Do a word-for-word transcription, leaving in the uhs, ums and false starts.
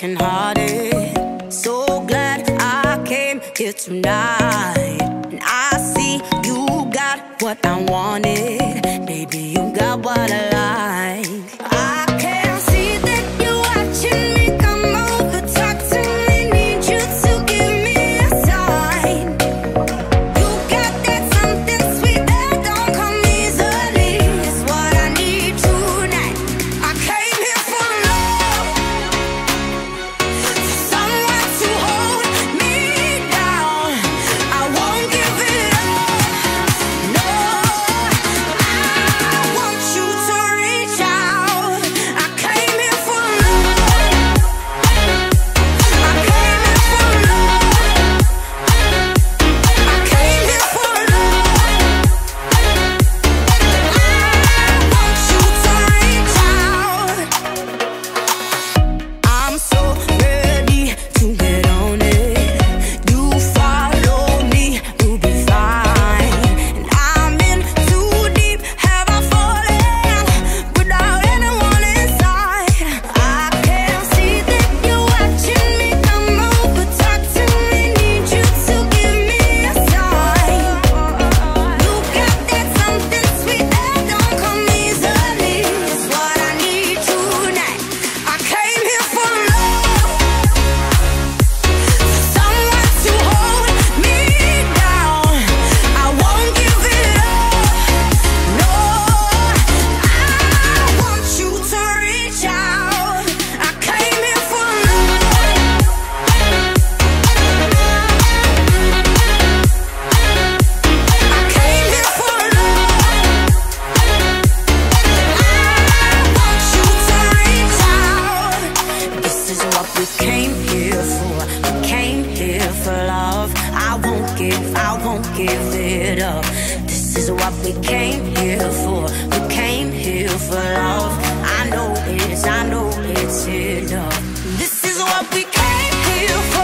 brokenhearted. So glad I came here tonight. And I see you got what I wanted. Baby, you got what I like. I can see that you're watching me. Come over, talk to me. Need you to give me a sign. You got that something sweet that don't come easily. It's what I need tonight. I came here for love, for someone to hold me down. I won't give it up. No, I want you to reach out. I came here for love. I came here for love. I came here for love. I want you to reach out. I'm so ready to get on it. You follow me, you'll be fine. And I'm in too deep. Have I fallen without anyone inside? I can see that you're watching me. Come over, talk to me. Need you to give me a sign. You got that something sweet that don't come easily. It's what I need tonight. I came here for love, for someone to hold me down. I won't give it up. No, I want you to reach out. I came here for love. I came here for love. I want you to reach out. This is what we came here for. We came here for love. I won't give, I won't give it up. This is what we came here for. We came here for love. I know it's, I know it's enough. This is what we came here for.